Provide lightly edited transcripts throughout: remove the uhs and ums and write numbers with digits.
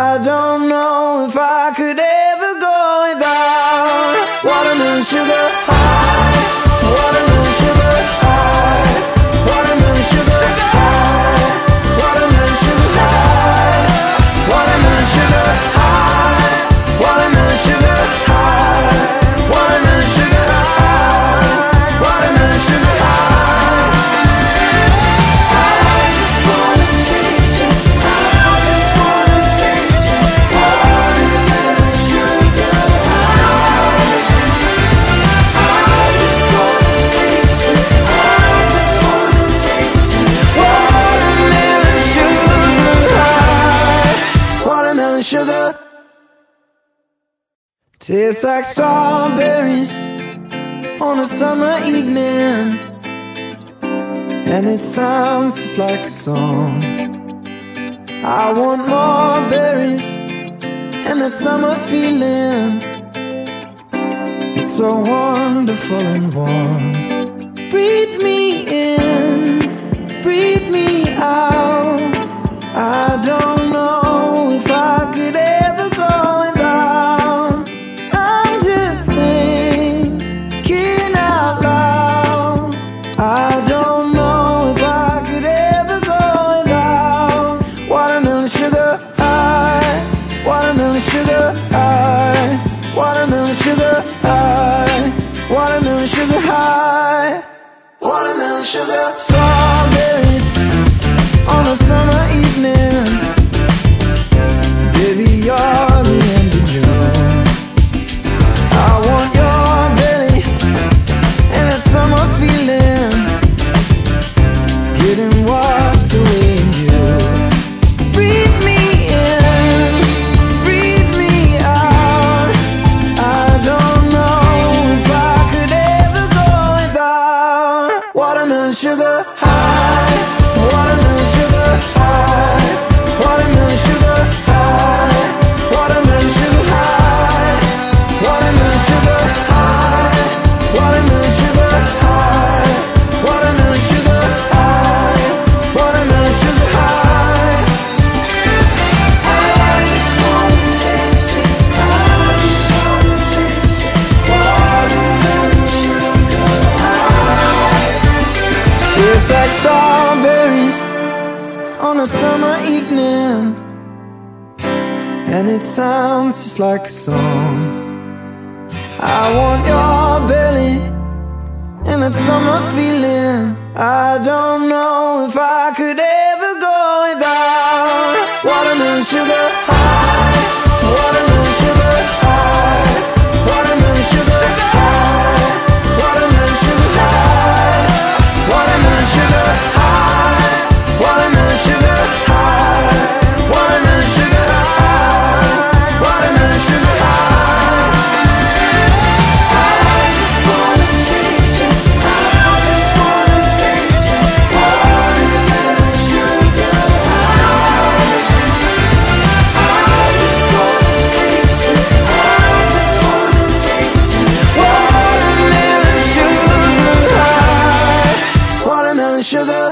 I don't know if I could ever go without watermelon sugar high, watermelon sugar high, watermelon sugar high, watermelon sugar high, watermelon sugar high, watermelon sugar high, watermelon sugar high, watermelon sugar high. I just wanna taste it, I just wanna taste it, watermelon sugar high. I just wanna taste it, I just wanna taste it, watermelon sugar high, watermelon sugar. Tastes like strawberries on a summer evening, and it sounds just like a song. I want more berries and that summer feeling. It's so wonderful and warm. Breathe me in, breathe me out. I don't know if I could ever go without. I'm just thinking out loud. I don't know if I could ever go without watermelon sugar high, watermelon sugar high, watermelon sugar high, watermelon sugar high, watermelon sugar. Strawberries on a summer evening, baby, you're the end of June. I want your belly and that summer feeling, getting washed away in you. Breathe me in, breathe me out. I don't know if I could ever go without watermelon sugar high, watermelon sugar high, watermelon sugar high, watermelon sugar high, watermelon sugar high, watermelon sugar high, watermelon sugar high, watermelon sugar high. I just wanna taste it, I just wanna taste it, watermelon sugar high. Tastes like strawberries on a summer evening, and it sounds just like a song. I want your belly and that summer feeling. I sugar.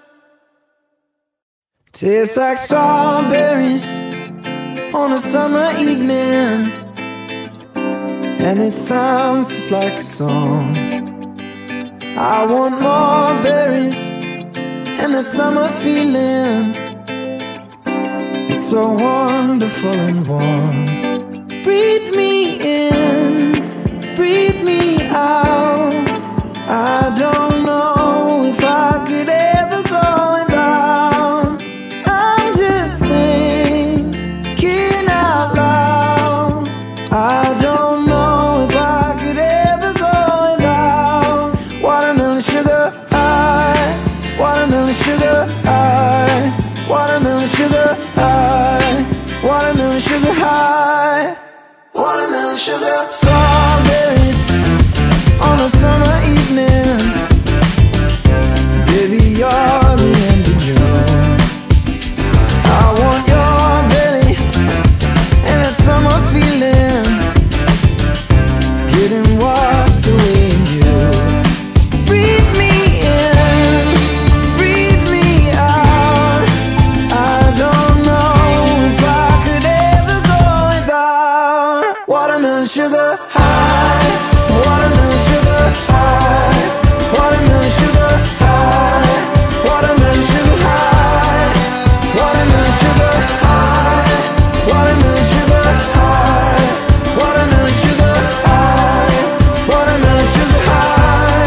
Tastes like strawberries on a summer evening, and it sounds just like a song. I want more berries and that summer feeling. It's so wonderful and warm. Breathe me in, breathe me out. I don't know if I could ever go without. I'm just thinking out loud. I don't know if I could ever go without watermelon sugar high, watermelon sugar high, watermelon sugar high, watermelon sugar high, watermelon sugar. Strawberries on a summer evening, baby, you're the end of June. I want your belly and that summer feeling, getting washed away in you. Breathe me in, breathe me out. I don't know if I could ever go without watermelon sugar high, watermelon sugar high, watermelon sugar high, watermelon sugar high, watermelon sugar high, watermelon sugar high, watermelon sugar high, watermelon sugar high.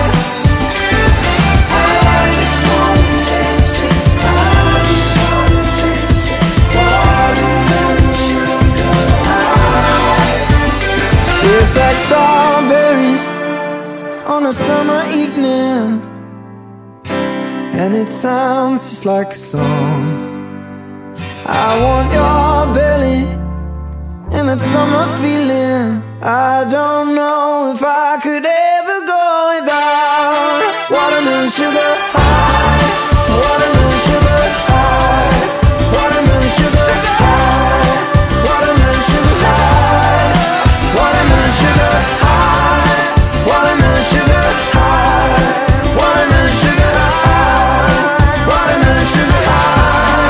I just wanna taste it, I just wanna taste it, watermelon sugar high. Tastes like strawberries on a summer evening, and it sounds just like a song. I want your belly and that summer feeling. I don't know if I could ever go without watermelon sugar high, watermelon sugar high, watermelon sugar high, watermelon sugar high, watermelon sugar high, watermelon sugar high, watermelon sugar high, watermelon sugar high.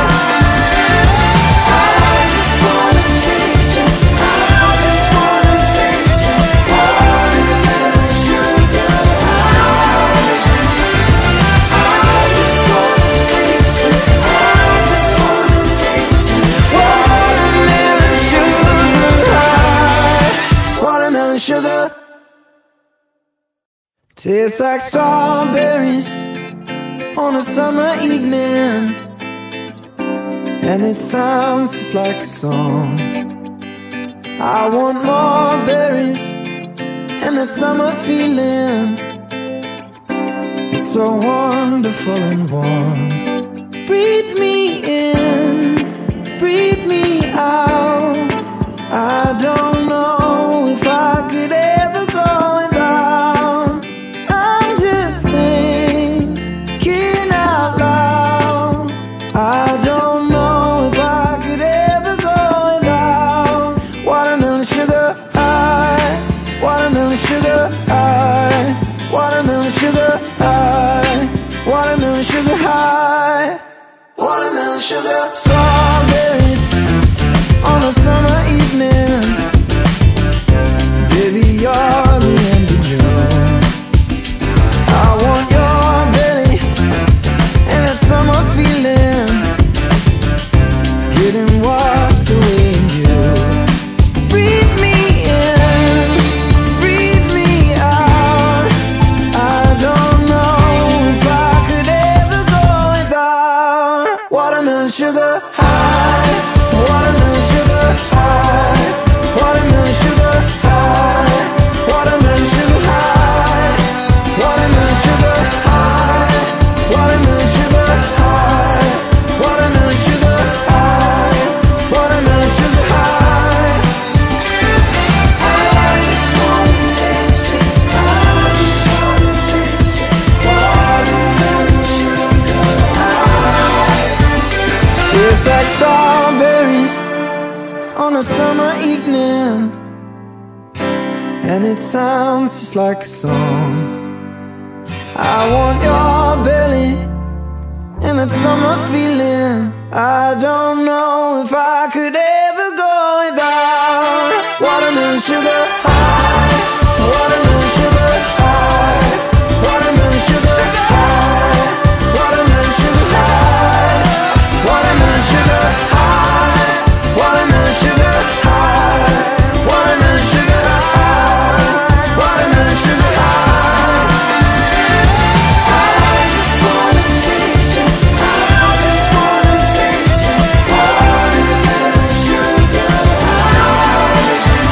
I just wanna taste it, I just wanna taste it, watermelon sugar high. I just wanna taste it, I just wanna taste it, watermelon sugar high, watermelon sugar. Tastes like strawberries on a summer evening, and it sounds just like a song. I want more berries and that summer feeling. It's so wonderful and warm. Breathe me in, breathe me out. I don't know if I could ever go without. I'm just thinking out loud. I don't know if I could ever go without watermelon sugar high, watermelon sugar high, watermelon sugar high, watermelon sugar high, watermelon sugar. Strawberries on a summer evening, baby, you're the end of June. I want your belly and that summer feeling, getting washed away in you. Breathe me in, breathe me out. I don't know if I could ever go without watermelon sugar high, watermelon sugar high, watermelon sugar high, watermelon sugar high, watermelon sugar high, watermelon sugar high, watermelon sugar high, watermelon sugar high. I just wanna taste it, I just wanna taste it, watermelon sugar high. Tastes like strawberries on a summer evening, and it sounds just like a song. I want your belly I don't know if I could ever go without watermelon sugar high, watermelon sugar high, watermelon sugar high, watermelon sugar high, watermelon sugar high, watermelon sugar high, watermelon sugar high, watermelon sugar high. I just wanna taste it, I just wanna taste it, watermelon sugar high.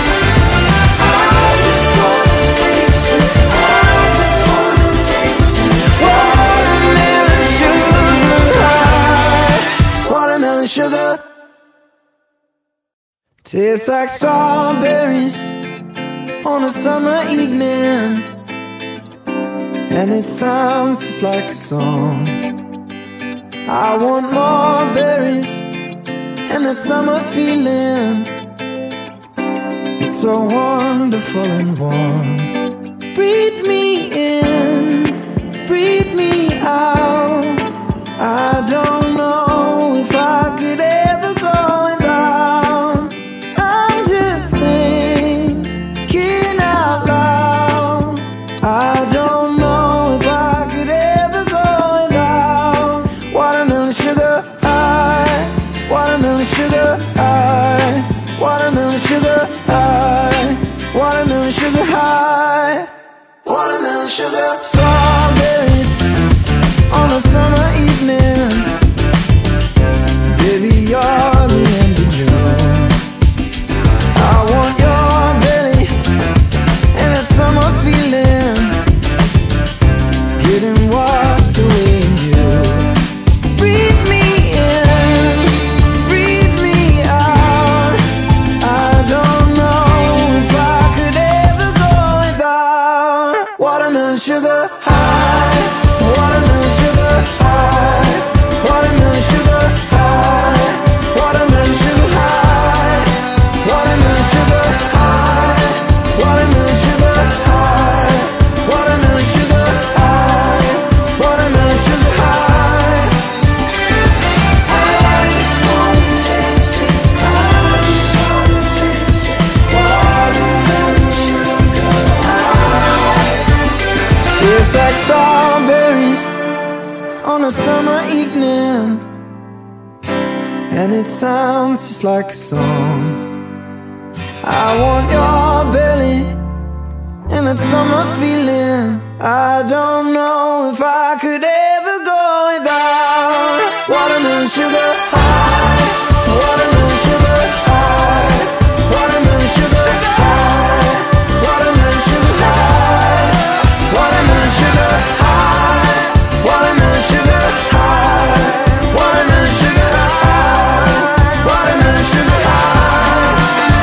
I just wanna taste it, I just wanna taste it, watermelon sugar high, watermelon sugar. Tastes like strawberries on a summer evening, and it sounds just like a song. I want more berries and that summer feeling. It's so wonderful and warm. Breathe me in, breathe me out. I don't know if I could ever go without. I'm just thinking out loud. I don't know if I could ever go without watermelon sugar high, watermelon sugar high, watermelon sugar high, watermelon sugar high, watermelon sugar. Strawberries on a summer evening, baby, you're the end of June. I want your belly and that summer feeling, getting washed away in you. Breathe me in, breathe me out. I don't know if I could ever go without watermelon sugar high, watermelon sugar high, watermelon sugar high, watermelon sugar high, watermelon sugar high, watermelon sugar high, watermelon sugar high, watermelon sugar high. I just wanna taste it, I just wanna taste it, watermelon sugar high. Tastes like strawberries on a summer evening, and it sounds just like a song. I want your belly and that summer feeling. I don't know if I could ever go without watermelon sugar high, watermelon sugar high, watermelon sugar high, watermelon sugar high, watermelon sugar high, watermelon sugar high, watermelon sugar high, watermelon sugar high.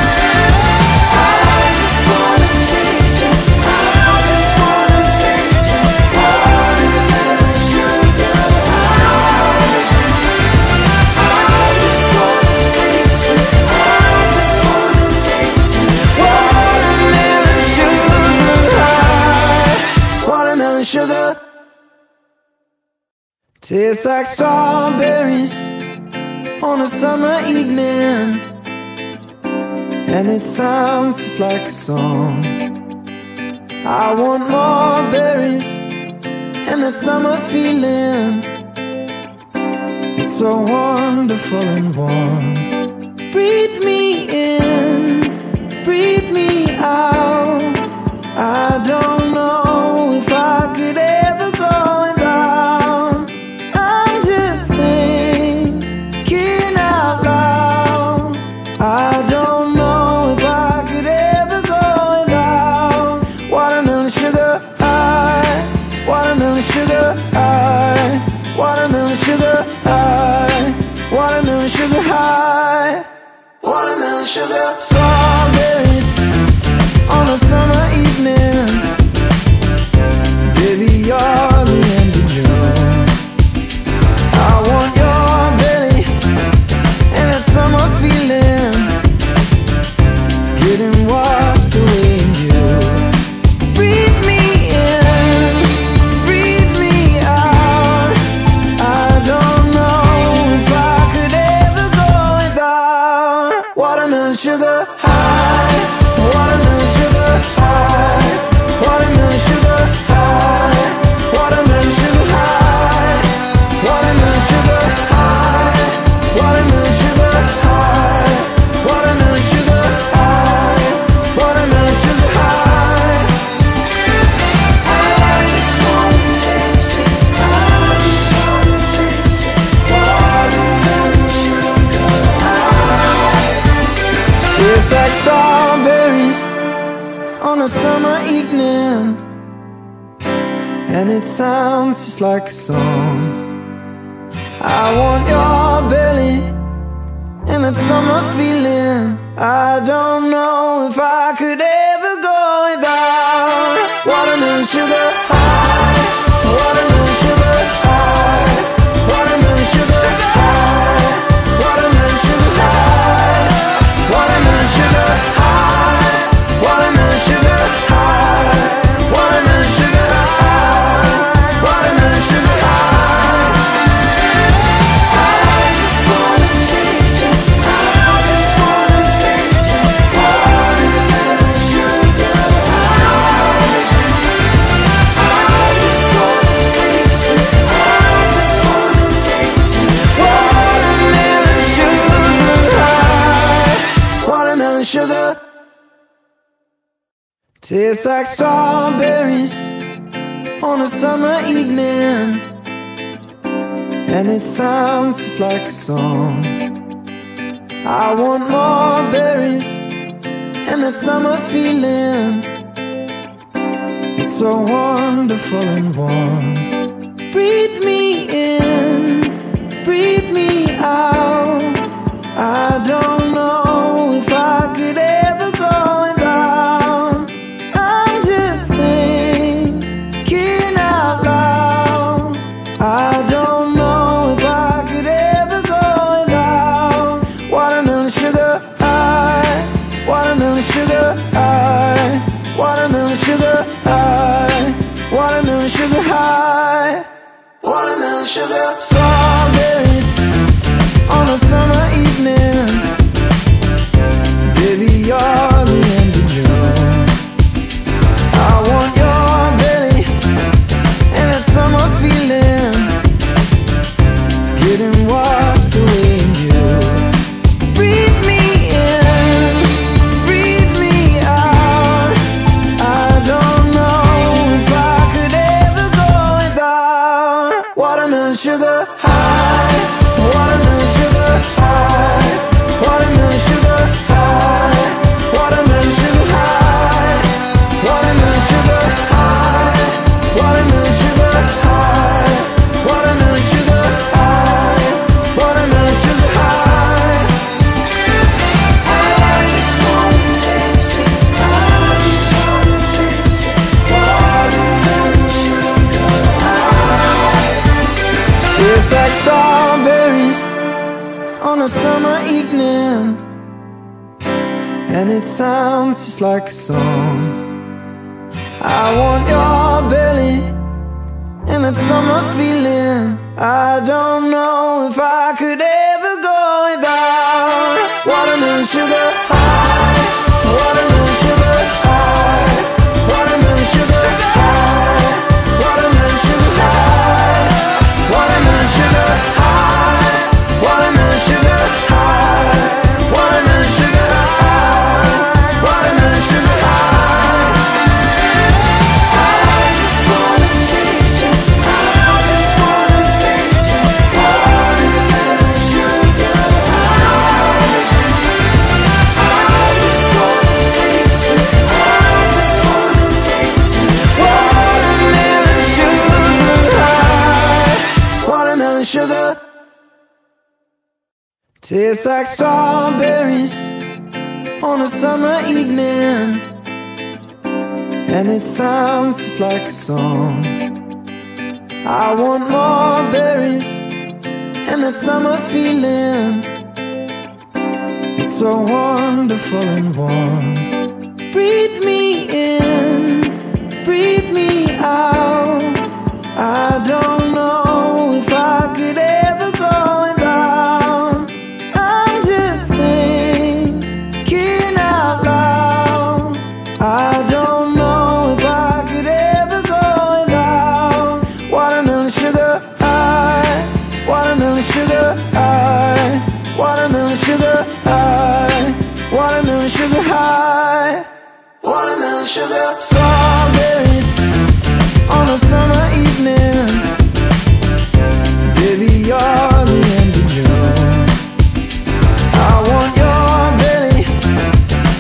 I just wanna taste it, I just wanna taste it, watermelon sugar high. I just wanna taste it, I just wanna taste it, watermelon sugar high, watermelon sugar. Tastes like strawberries on a summer evening, and it sounds just like a song. I want more berries and that summer feeling. It's so wonderful and warm. Breathe me in, breathe me out. I don't know if I could ever go without. I'm just thinking out loud. I don't know if I could ever go without watermelon sugar high, watermelon sugar high, watermelon sugar high, watermelon sugar high, watermelon sugar. Strawberries on a summer evening, Tastes like strawberries on a summer evening, and it sounds just like a song. I want your belly and that summer feeling. I don't know if I could ever go without watermelon sugar high, watermelon sugar high, watermelon sugar high, watermelon sugar high, watermelon sugar high, watermelon sugar high, watermelon sugar high, watermelon sugar high. I just wanna taste it, I just wanna taste it, watermelon sugar high. I just wanna taste it, I just wanna taste it, watermelon sugar high, watermelon sugar. Tastes like strawberries on a summer evening, and it sounds just like a song. I want more berries and that summer feeling. It's so wonderful and warm. Breathe me in, breathe me out. I don't know if I could ever go without. I'm just thinking out loud. I don't know if I could ever go without watermelon sugar high, watermelon sugar high, watermelon sugar high, watermelon sugar high, watermelon sugar. Strawberries on a summer evening, baby, you're the end of June. I want your belly and that summer feeling, getting washed away in you. Breathe me in, breathe me out. I don't know if I could ever go without watermelon sugar high, watermelon sugar high, watermelon sugar high, watermelon sugar high, watermelon sugar high, watermelon sugar high, watermelon sugar high, watermelon sugar high. I just wanna taste it, I just wanna taste it, watermelon sugar high. Tastes like strawberries on a summer evening, and it sounds just like a song. I want your belly and that summer feeling. I don't know if I could ever go without watermelon sugar high, watermelon sugar high, watermelon sugar high, watermelon sugar high, watermelon sugar high, watermelon sugar high, watermelon sugar high, watermelon sugar high. I just wanna taste it, I just wanna taste it, watermelon sugar high. I just wanna taste it, I just wanna taste it, watermelon sugar high, watermelon sugar. Tastes like strawberries on a summer evening, and it sounds just like a song. I want more berries and that summer feeling. It's so wonderful and warm. Breathe me in, breathe me out. I don't know if I could ever go without. I'm just thinking out loud. I don't know if I could ever go without watermelon sugar high, watermelon sugar high, watermelon sugar high, watermelon sugar high, watermelon sugar. Strawberries on a summer evening, baby, you're the end of June. I want your belly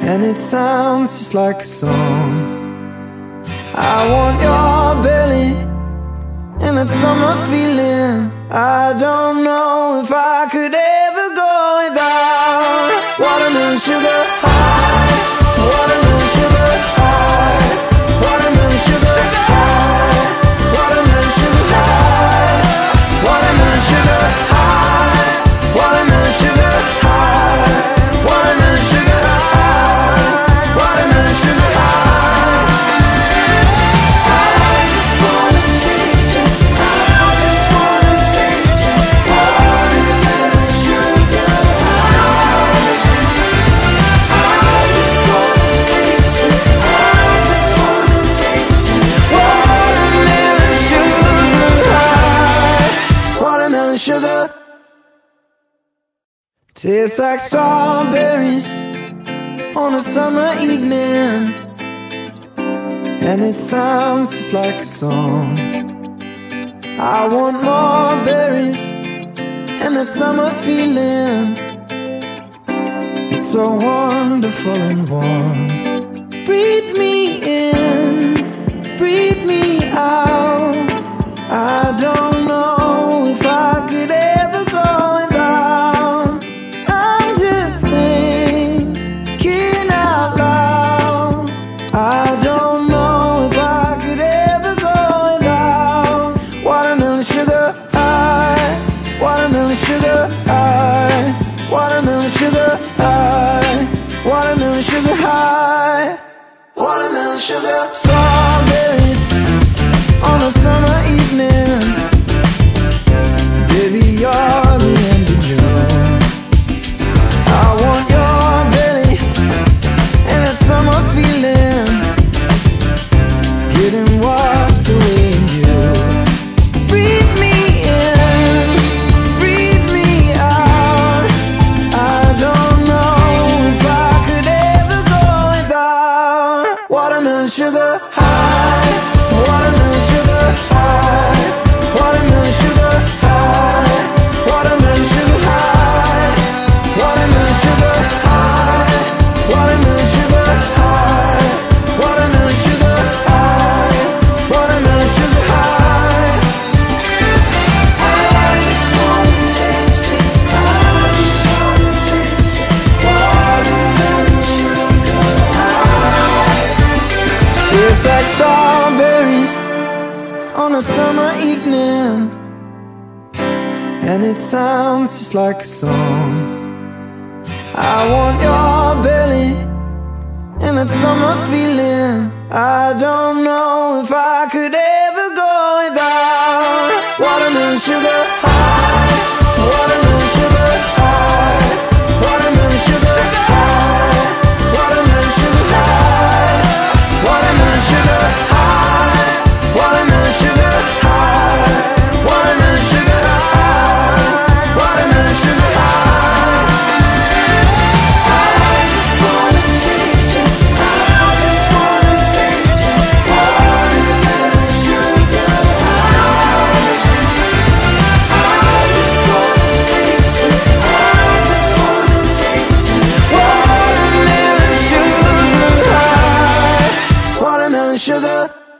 and it sounds just like a song. I want your belly and that summer feeling. I don't know if I could ever go without watermelon sugar high, watermelon sugar high, watermelon sugar high, watermelon sugar high, watermelon sugar high, watermelon sugar high, watermelon sugar high, watermelon sugar high. I just wanna taste it, I just wanna taste it, watermelon sugar high. I just wanna taste it, I just wanna taste it, watermelon sugar high, watermelon sugar. Tastes like strawberries on a summer evening, and it sounds just like a song. I want more berries and that summer feeling. It's so wonderful and warm. Breathe me in, breathe me out. I don't know if I could ever go without. I'm just thinking out loud. I don't know if I could ever go without watermelon sugar high, watermelon sugar high, watermelon sugar high, watermelon sugar high, watermelon sugar. Strawberries on a summer evening, baby, you're the end of June. I want your belly and that summer feeling, getting washed away in you. Breathe me in, breathe me out. I don't know if I could ever go without watermelon sugar high, watermelon sugar high, watermelon sugar high, watermelon sugar high, watermelon sugar high, watermelon sugar high, watermelon sugar high, watermelon sugar high. I just wanna taste it, I just wanna taste it, watermelon sugar high. Tastes like strawberries on a summer evening, and it sounds just like a song. I want your belly and that summer feeling. I don't know if I could ever go without watermelon sugar high, watermelon sugar high, watermelon sugar high, watermelon sugar high, watermelon sugar high, watermelon sugar high, watermelon sugar high, watermelon sugar high. I just wanna taste it, I just wanna taste it, watermelon sugar high. I just wanna taste it, I just wanna taste it, watermelon sugar high, watermelon sugar.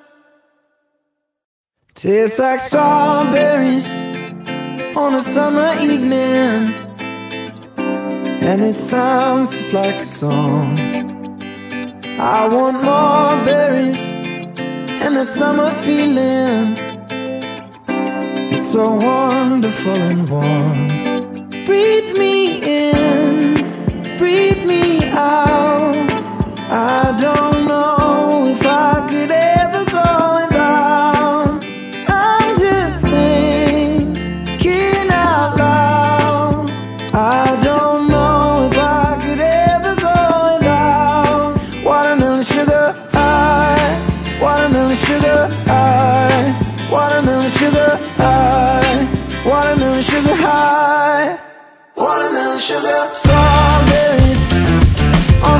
Tastes like strawberries on a summer evening, and it sounds just like a song. I want more berries and that summer feeling. It's so wonderful and warm. Breathe me in, breathe me out. I don't know if I could ever go without. I'm just thinking out loud. I don't know if I could ever go without watermelon sugar high, watermelon sugar high, watermelon sugar high, watermelon sugar high, watermelon sugar. Strawberries on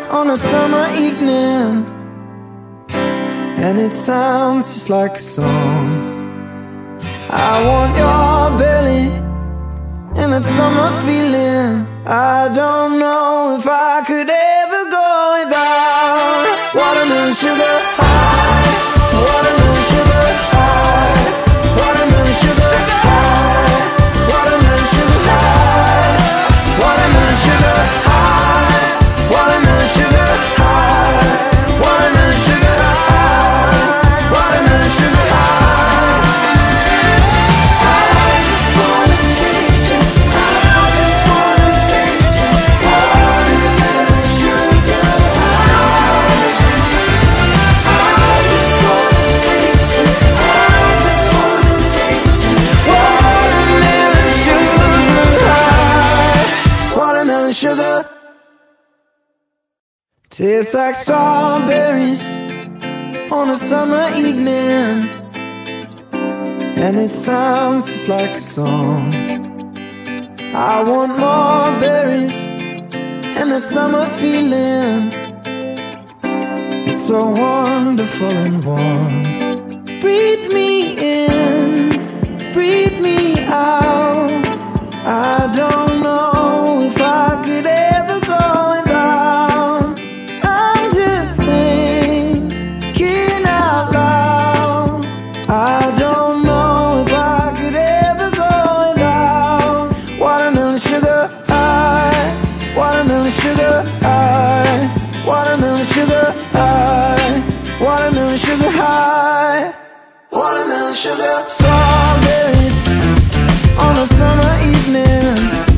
on a summer evening, and it sounds just like a song. I want your belly and that summer feeling. I don't know if I could ever go without watermelon sugar high, watermelon sugar high, watermelon sugar high, watermelon sugar high, watermelon sugar high, watermelon sugar high, watermelon sugar high, watermelon sugar high. I just wanna taste it, I just wanna taste it, watermelon sugar high. I just wanna taste it, I just wanna taste it, watermelon sugar high, watermelon sugar. Tastes like strawberries on a summer evening, and it sounds just like a song. I want more berries and that summer feeling. It's so wonderful and warm. Breathe me in, breathe me out. I don't know if I could ever go without. I'm just thinking out loud. I don't know if I could ever go without watermelon sugar high, watermelon sugar high, watermelon sugar high, watermelon sugar high, watermelon sugar. Strawberries on a summer evening,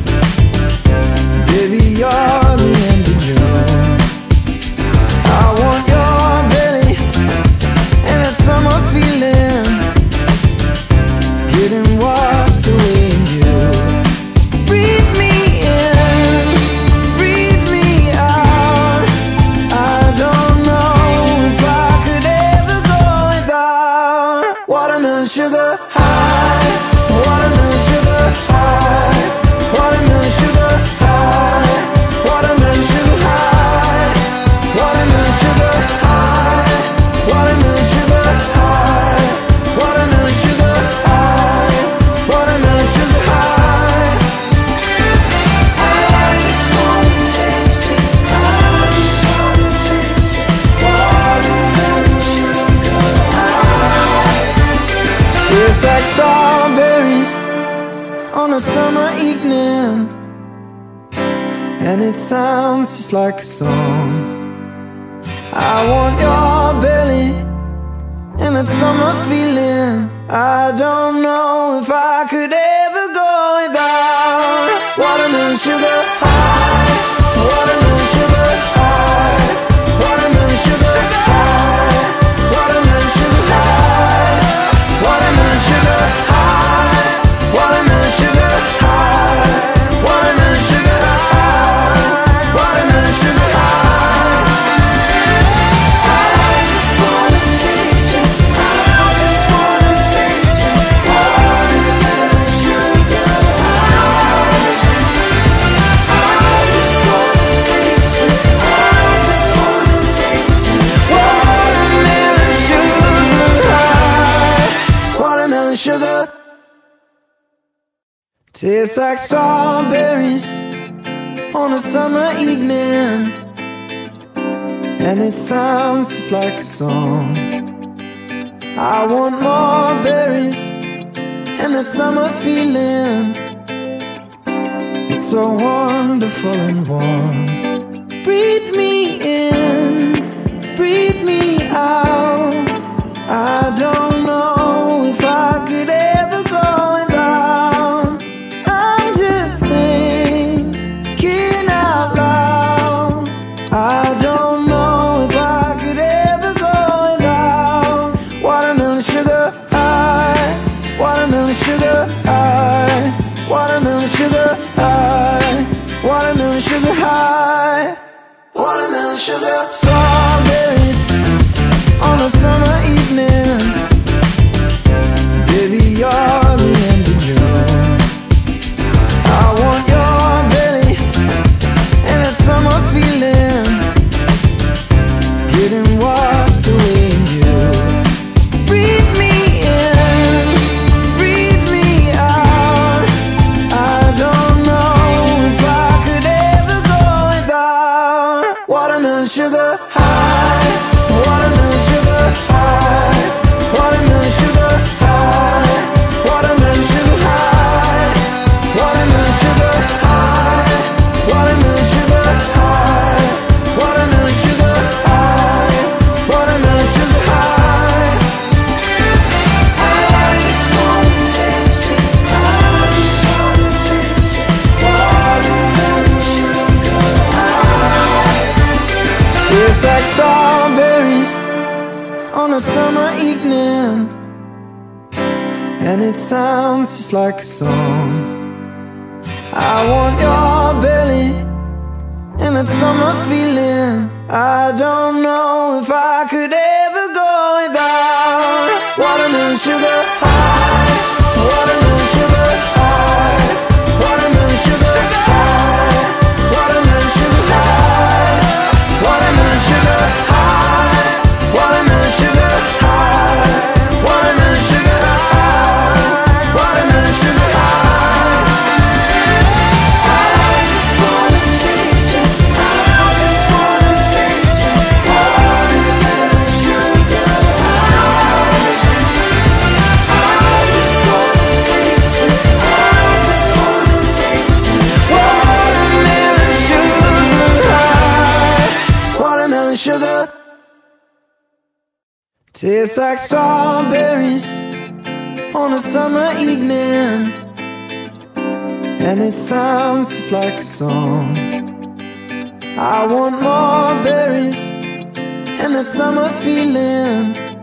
baby, you're the end of June. I want your belly and that summer feeling, getting washed away in you. Breathe me in, breathe me out. I don't know if I could ever go without watermelon sugar high, watermelon sugar high, watermelon sugar high, watermelon sugar high, watermelon sugar high, watermelon sugar high, watermelon sugar high, watermelon sugar high. I just wanna taste it, I just wanna taste it, watermelon sugar high. Tastes like strawberries on a summer evening, and it sounds just like a song. I want your belly and that summer feeling. I don't know if I could ever go without watermelon sugar high, watermelon sugar high, watermelon sugar high, watermelon sugar high, watermelon sugar high, watermelon sugar high, watermelon sugar high, watermelon sugar high. I just wanna taste it, I just wanna taste it, watermelon sugar high. I just wanna taste it, I just wanna taste it, watermelon sugar high, watermelon sugar. Tastes like strawberries on a summer evening, and it sounds just like a song. I want more berries and that summer feeling. It's so wonderful and warm. Breathe me in, breathe me out. I don't know if I could ever go without. I'm just thinking out loud. I don't know if I could ever go without watermelon sugar high, watermelon sugar high, watermelon sugar high, watermelon sugar high, watermelon sugar. Strawberries on a summer evening, baby, you're the end of June. I want your belly and that summer feeling, sugar high, watermelon sugar high, watermelon sugar high, watermelon sugar high, watermelon sugar high, watermelon sugar high, watermelon sugar high, watermelon sugar high. I just wanna taste it, I just wanna taste it, watermelon sugar high. Tastes like strawberries on a summer evening, and it sounds just like a song. I want your belly and that summer feeling. I don't know if I could ever go without watermelon sugar high, watermelon sugar high, watermelon sugar high, watermelon sugar high, watermelon sugar high, watermelon sugar high, watermelon sugar high, watermelon sugar high. I just wanna taste it, I just wanna taste it, watermelon sugar high. I just wanna taste it, I just wanna taste it, watermelon sugar high, watermelon sugar. Tastes like strawberries on a summer evening, and it sounds just like a song. I want more berries and that summer feeling.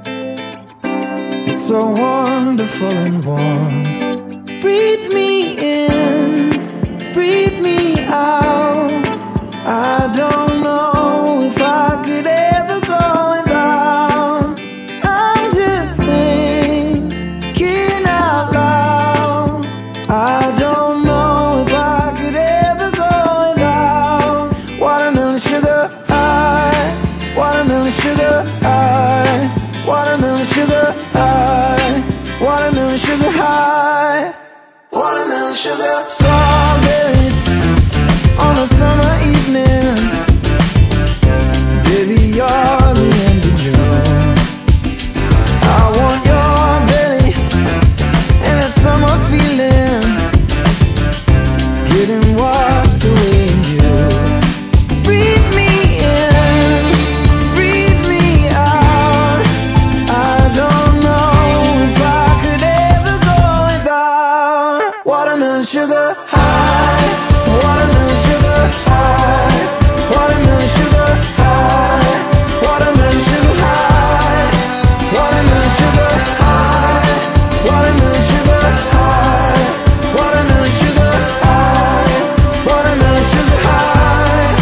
It's so wonderful and warm. Breathe me in, breathe me out. I don't know if I could ever go without. I'm just thinking out loud. I don't know if I could ever go without watermelon sugar high, watermelon sugar high, watermelon sugar high, watermelon sugar high, watermelon sugar. Strawberries on a summer evening, baby, you're the end of June. I want your belly and that summer feeling, getting washed away in you. Breathe me in, breathe me out. I don't know if I could ever go without watermelon sugar high, watermelon sugar high, watermelon sugar high, watermelon sugar high, watermelon sugar high, watermelon sugar high, watermelon sugar high, watermelon sugar high.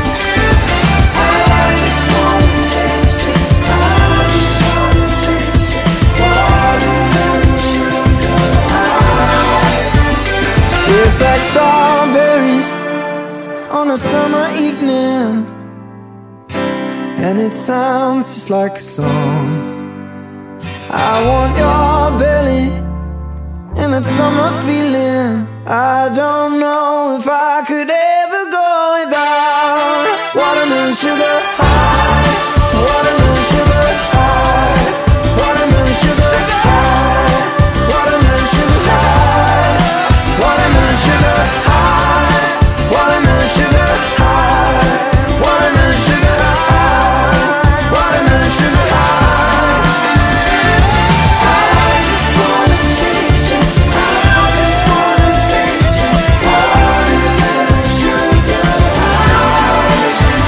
I just wanna taste it, I just wanna taste it, watermelon sugar high. Tastes like strawberries on a summer evening, and it sounds just like a song. I want your belly and that summer feeling. I don't know if I could ever go without watermelon sugar high, watermelon sugar high, watermelon sugar high, watermelon sugar high, watermelon sugar high, watermelon sugar high, watermelon sugar high, watermelon sugar high. I just wanna taste it, I just wanna taste it, watermelon sugar high.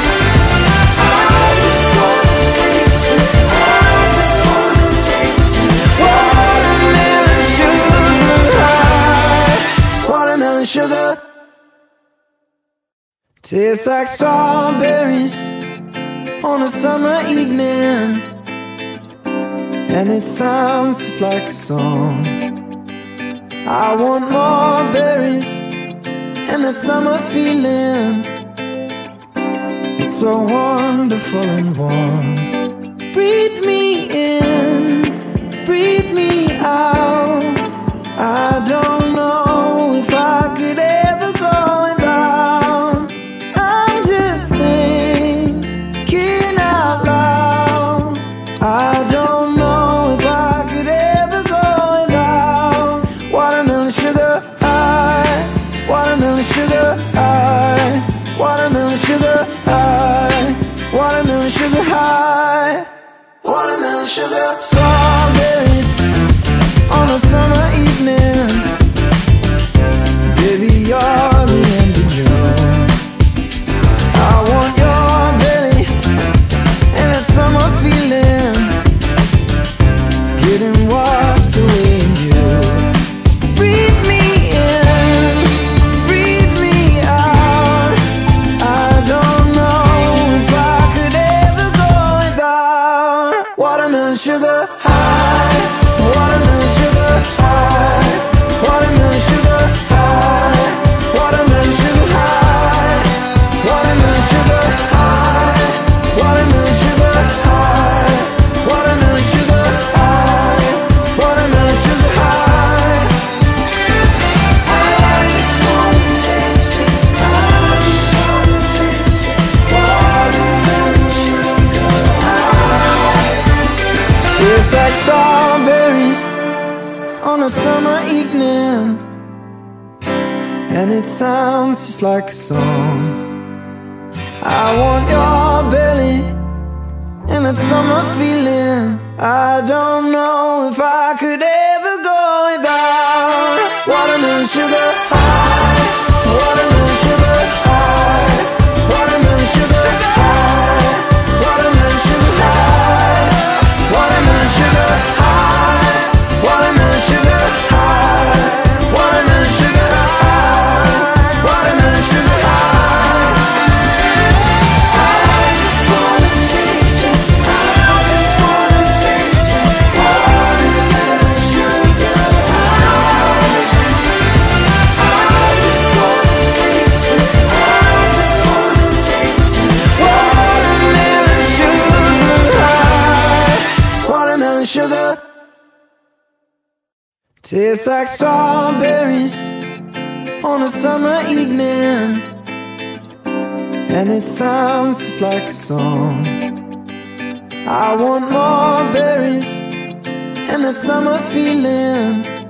I just wanna taste it, I just wanna taste it, watermelon sugar high, watermelon sugar. Tastes like strawberries on a summer evening, and it sounds just like a song. I want more berries and that summer feeling. It's so wonderful and warm. Breathe me in, breathe me out. I don't know if I could ever go without. I'm just thinking watermelon sugar. Strawberries on a summer evening. Baby, you're the end of June. I want your belly and that summer feeling, getting washed away in you. Breathe me in, breathe me out. I don't know if I could ever go without watermelon sugar high, watermelon sugar high, watermelon sugar high, watermelon sugar high, watermelon sugar high, watermelon sugar high, watermelon sugar high, watermelon sugar high. I just wanna taste it, I just wanna taste it. Watermelon sugar high. Tastes like strawberries on a summer evening, and it sounds just like a song. I want your belly and that summer feeling. I don't know if I could ever go without watermelon sugar high, watermelon sugar high, watermelon sugar high, watermelon sugar high, watermelon sugar high, watermelon sugar high, watermelon sugar high, watermelon sugar high. I just wanna taste it, I just wanna taste it. Watermelon sugar high. I just wanna taste it, I just wanna taste it. Watermelon sugar high, watermelon sugar. Tastes like strawberries on a summer evening, and it sounds just like a song. I want more berries and that summer feeling.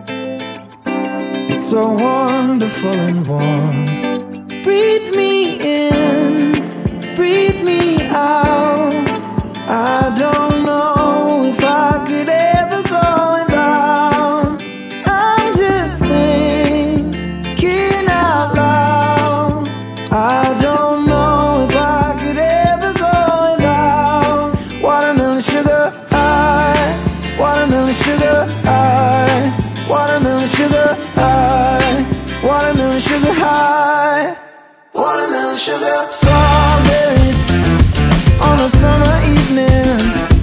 It's so wonderful and warm. Breathe me in, breathe me out. I don't know if I could ever go without. I'm just thinking out loud. I don't know if I could ever go without watermelon sugar high, watermelon sugar high, watermelon sugar high, watermelon sugar high, watermelon sugar. Strawberries on a summer evening.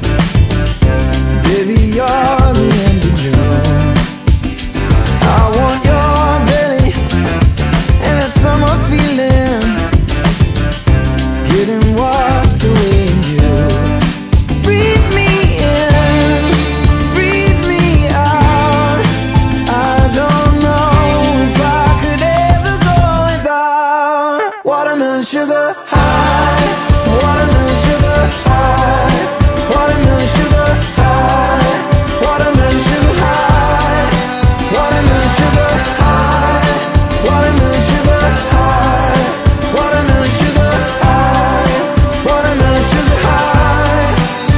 Baby, you're the end of June. I want your belly and that summer feeling, getting washed away in you. Breathe me in, breathe me out. I don't know if I could ever go without watermelon sugar high, watermelon sugar high, watermelon sugar high, watermelon sugar high, watermelon sugar high, watermelon sugar high, watermelon sugar high, watermelon sugar high.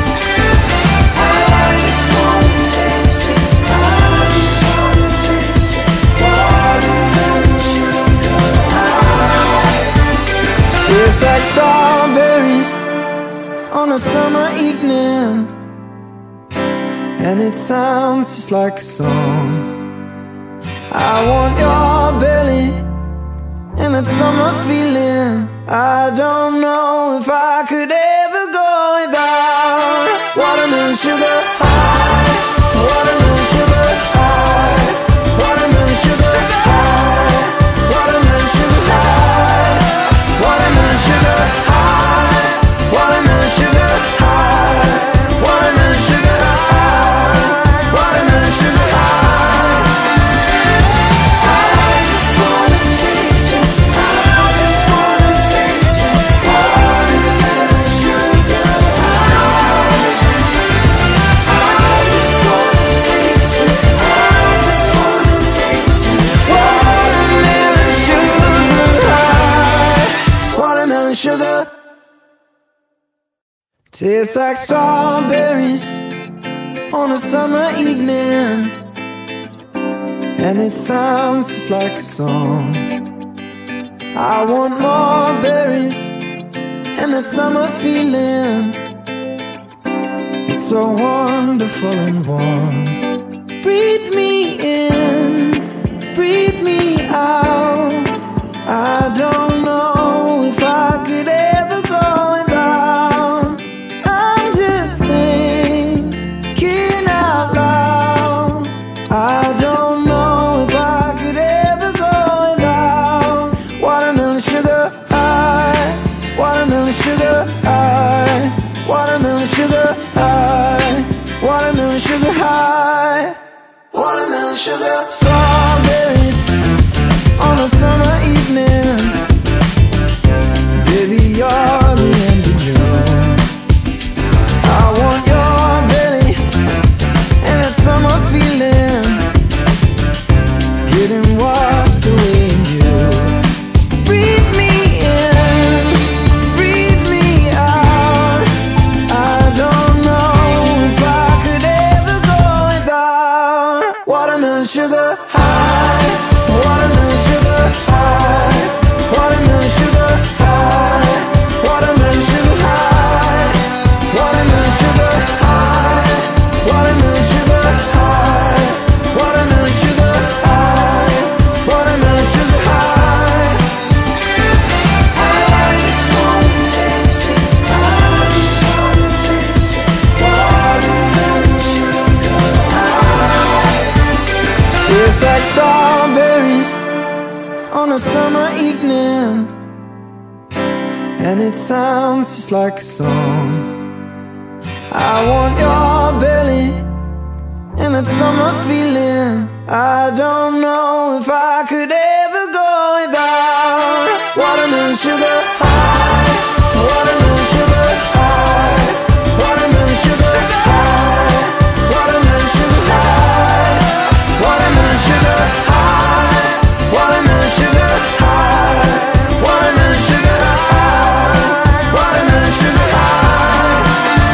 I just wanna taste it, I just wanna taste it. Watermelon sugar high. Tastes like strawberries on a summer evening, and it sounds just like a song. I want your belly and that summer feeling. I don't know if I could ever go without watermelon sugar high, watermelon sugar high, watermelon sugar high, watermelon sugar high, watermelon sugar high, watermelon sugar high, watermelon sugar high, watermelon sugar high. I just wanna taste it, I just wanna taste it. Watermelon sugar high. I just wanna taste it, I just wanna taste it. Watermelon sugar high, watermelon sugar. Tastes like strawberries on a summer evening, and it sounds just like a song. I want more berries and that summer feeling. It's so wonderful and warm. Breathe me in, breathe me out. I don't know if I could ever go without. I'm just thinking out loud. I don't know if I could ever go without watermelon sugar high, watermelon sugar high, watermelon sugar high, watermelon sugar high, watermelon sugar. Strawberries on a summer evening, baby, you're the end of June. I want your belly and that summer feeling, getting washed away in you. Breathe me in, breathe me out. I don't know if I could ever go without watermelon sugar high, watermelon sugar high, watermelon sugar high, watermelon sugar high, watermelon sugar high, watermelon sugar high, watermelon sugar high, watermelon sugar high. I just wanna taste it, I just wanna taste it, watermelon sugar high. Tastes like strawberries on a summer evening, and it sounds just like a song. I want your belly and that summer feeling. I don't know if I could ever go without watermelon sugar high, watermelon sugar high, watermelon sugar high, watermelon sugar high, watermelon sugar high, watermelon sugar high, watermelon sugar high, watermelon sugar high.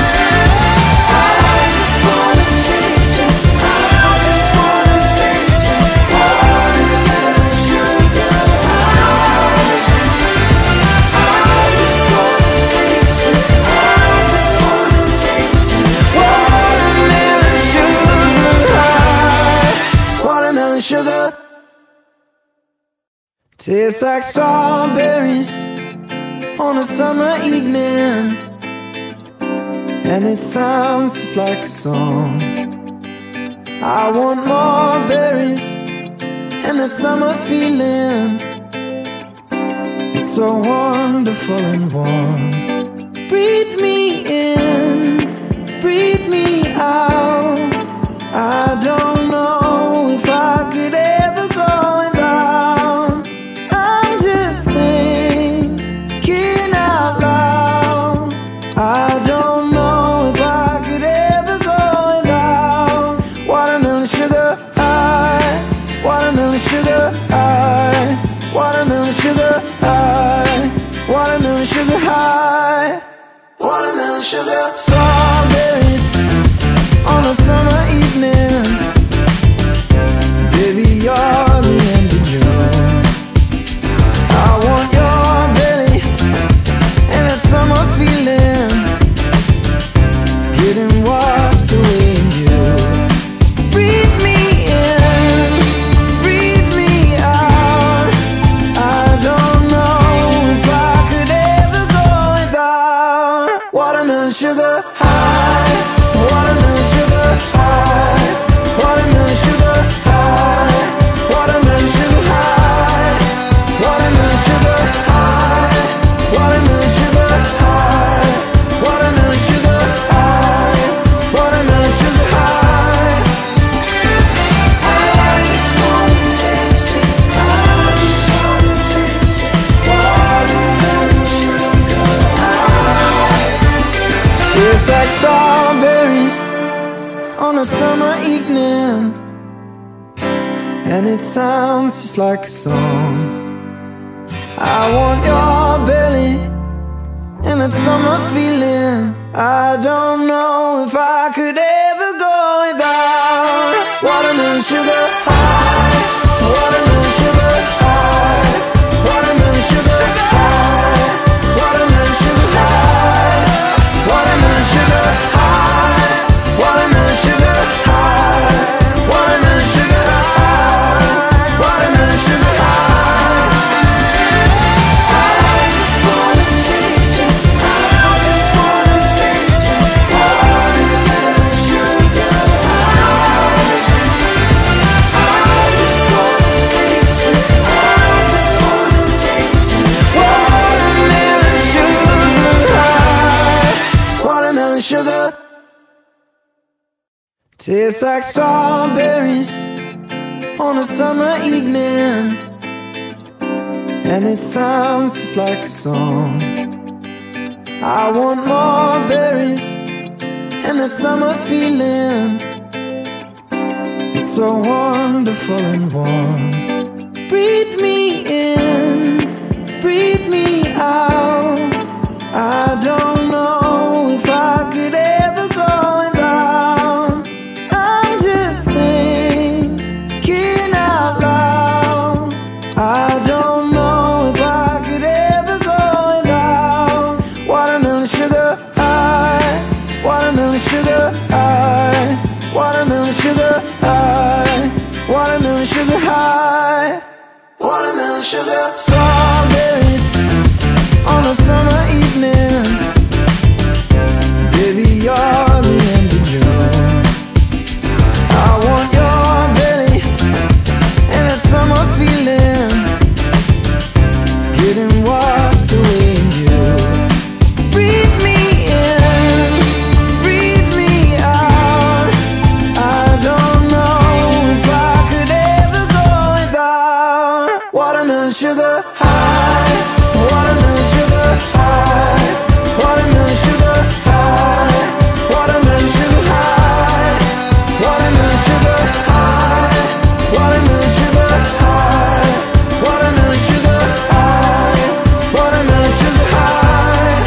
I just wanna taste it, I just wanna taste it, watermelon sugar high. I just wanna taste it, I just wanna taste it, watermelon sugar high, watermelon sugar. Tastes like strawberries on a summer evening, and it sounds just like a song. I want more berries and that summer feeling. It's so wonderful and warm. Breathe me in, breathe me out. I don't know if I could ever go without. I'm just thinking out loud. I don't know if I could ever go without watermelon sugar high, watermelon sugar high, watermelon sugar high, watermelon sugar high, watermelon sugar. Strawberries on a summer evening, baby, you're the end of June. I want your belly and that summer feeling, getting washed away in you. Breathe me in, breathe me out. I don't know if I could ever go without watermelon sugar high, watermelon sugar high, watermelon sugar high, watermelon sugar high, watermelon sugar high, watermelon sugar high, watermelon sugar high, watermelon sugar high. I just wanna taste it, I just wanna taste it, watermelon sugar high. Tastes like strawberries on a summer evening, and it sounds just like a song. I want your belly and that summer feeling. I don't know if I could ever go Tastes like strawberries on a summer evening, and it sounds just like a song. I want more berries and that summer feeling. It's so wonderful and warm. Breathe me in, breathe me out. I don't know if I could ever go without. I'm just thinking out loud. I don't know if I could ever go without watermelon sugar high, watermelon sugar high, watermelon sugar high, watermelon sugar high, watermelon sugar. Strawberries on a summer evening, baby, you're the end of June. I want your belly and that summer feeling, getting washed away in you. Breathe me in, breathe me out. I don't know if I could ever go without watermelon sugar high, watermelon sugar high, watermelon sugar high, watermelon sugar high, watermelon sugar high, watermelon sugar high, watermelon sugar high, watermelon sugar high.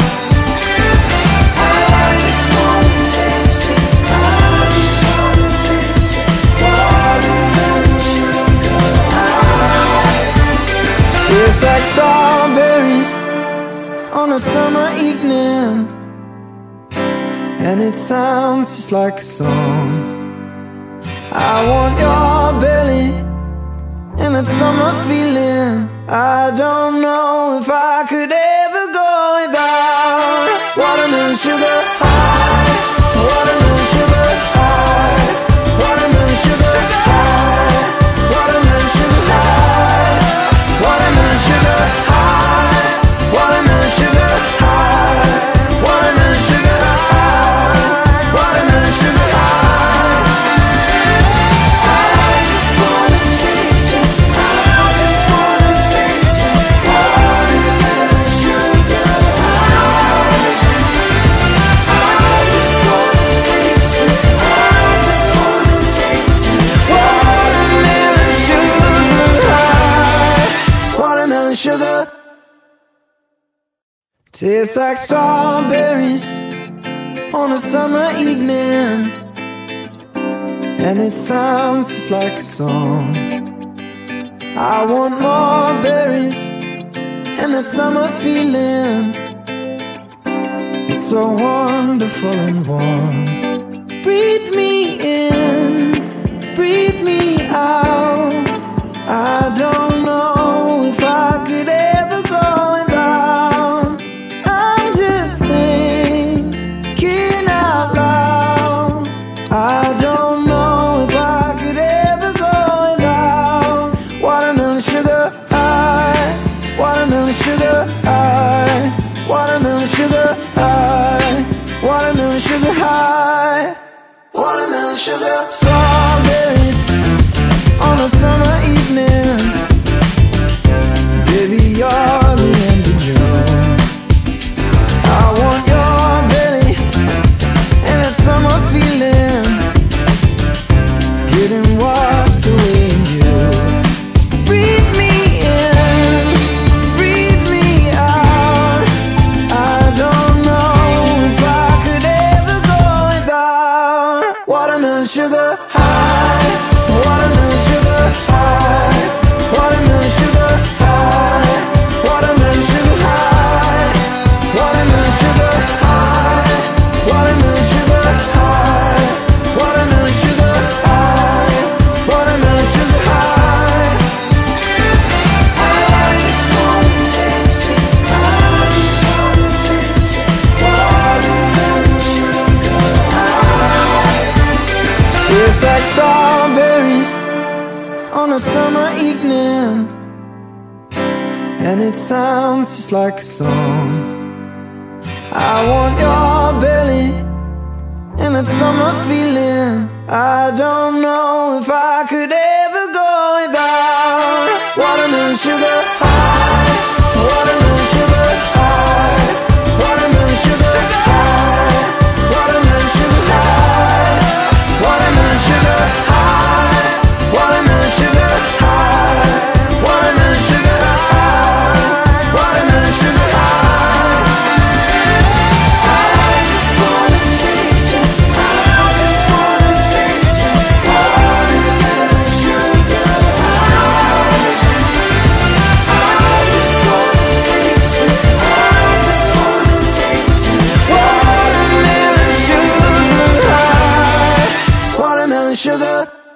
I just wanna taste it, I just wanna taste it, watermelon sugar high. Tastes like strawberries on a summer evening, and it sounds just like a song. I want your belly and that summer feeling. I don't know if I could ever go without watermelon sugar high, watermelon sugar high, watermelon sugar high, watermelon sugar high, watermelon sugar high, watermelon sugar high, watermelon sugar high, watermelon sugar high. I just wanna taste it, I just wanna taste it, watermelon sugar high. I just wanna taste it, I just wanna taste it, watermelon sugar high, watermelon sugar. Tastes like strawberries on a summer evening, and it sounds just like a song. I want more berries and that summer feeling. It's so wonderful and warm. Breathe me in, breathe me out. I don't know if I could ever go without. I'm just thinking out loud. I don't know if I could ever go without watermelon sugar high, watermelon sugar high, watermelon sugar high, watermelon sugar high, watermelon sugar. Strawberries on a summer evening, baby, you're the end of June. I want your belly and that summer feeling, getting washed away in you. Breathe me in, breathe me out. I don't know if I could ever go without watermelon sugar high, watermelon sugar high, watermelon sugar high, watermelon sugar high, watermelon sugar high, watermelon sugar high, watermelon sugar high, watermelon sugar high. I just wanna taste it, I just wanna taste it, watermelon sugar high. Tastes like strawberries on a summer evening, and it sounds just like a song. I want your belly and that summer feeling. I don't know if I could ever go without watermelon sugar high, watermelon sugar high, watermelon sugar high, watermelon sugar high, watermelon sugar high, watermelon sugar high, watermelon sugar high, watermelon sugar high. I just wanna taste it. I just wanna taste it. Watermelon sugar high. I just wanna taste it. I just wanna taste it. Watermelon sugar high. Watermelon sugar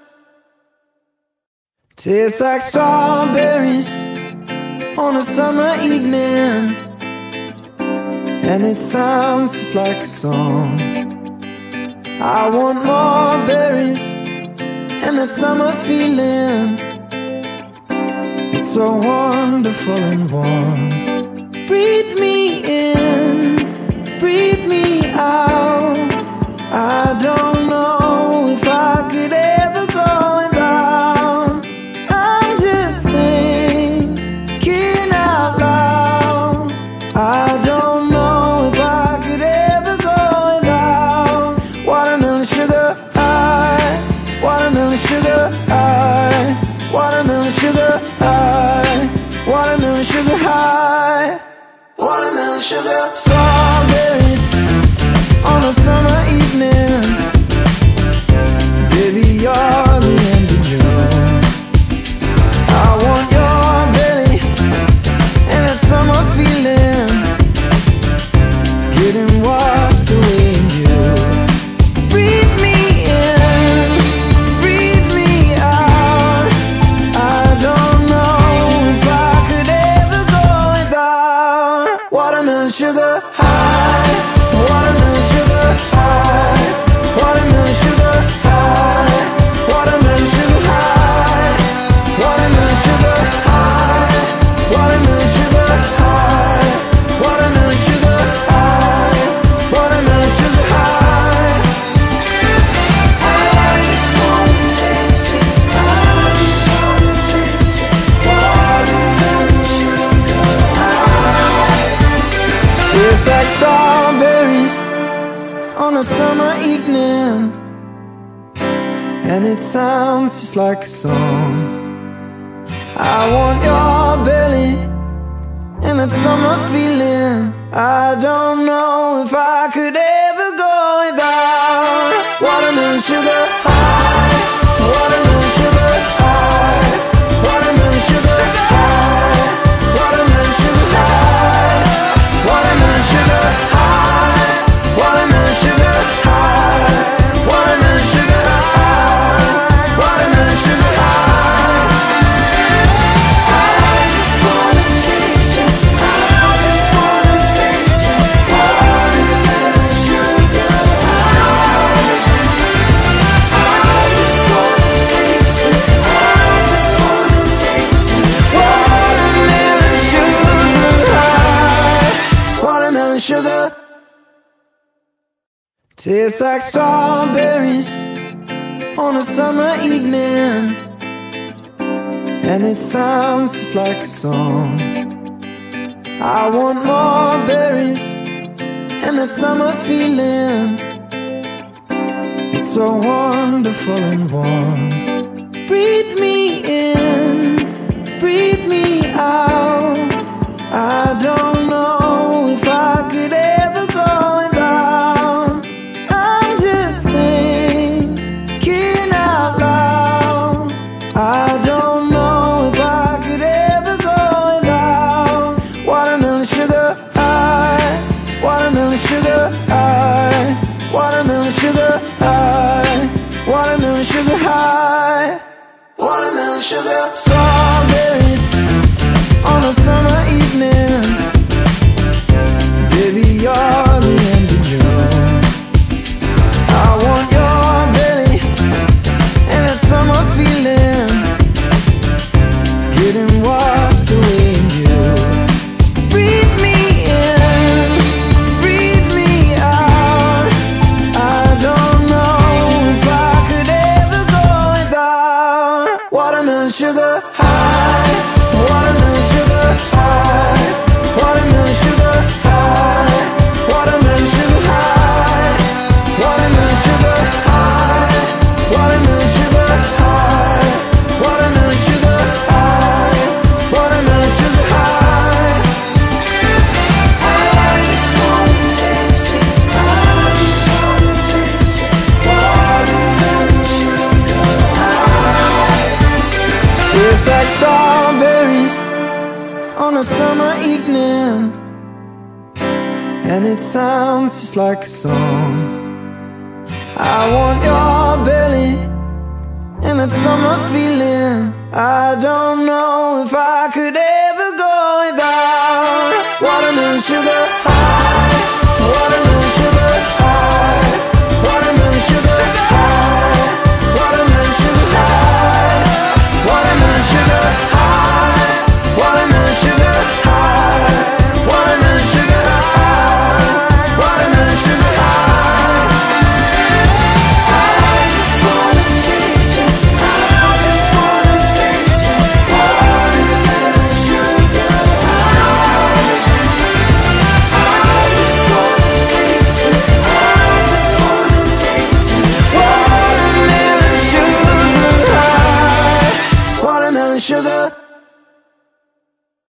tastes like strawberries on a summer evening, and it sounds just like a song. I want more berries and that summer feeling. It's so wonderful and warm. Breathe me in, breathe me out. I don't know if I could ever go without. I'm just thinking out loud. I don't know if I could ever go without watermelon sugar high, watermelon sugar high, watermelon sugar high, watermelon sugar high, watermelon sugar. Strawberries on a summer evening, baby, you're the end of June. I want your belly and that summer feeling, getting washed away in you. Breathe me in, breathe me out. I don't know if I could ever go without watermelon sugar high, watermelon sugar high, watermelon sugar high, watermelon sugar high, watermelon sugar high, watermelon sugar high, watermelon sugar high, watermelon sugar high. I just wanna taste it. I just wanna taste it. Watermelon sugar high. Tastes like strawberries on a summer evening, and it sounds just like a song. I want your belly and that summer feeling. I don't know if I could ever go without watermelon sugar high, watermelon sugar high, watermelon sugar high, watermelon sugar high, watermelon sugar high, watermelon sugar high, watermelon sugar high, watermelon sugar high. I just wanna taste it. I just wanna taste it. Watermelon sugar high. I just wanna taste it. I just wanna taste it. Watermelon sugar high. Watermelon sugar tastes like strawberries on a summer evening, and it sounds just like a song. I want more berries and that summer feeling. It's so wonderful and warm. Breathe me in, breathe me out. I don't know if I could ever go without. I'm just thinking out loud. I don't know if I could ever go without watermelon sugar high, watermelon sugar high, watermelon sugar high, watermelon sugar high. tastes like strawberries on a summer evening, and it sounds just like a song. I want your belly and that summer feeling. I don't know if I could ever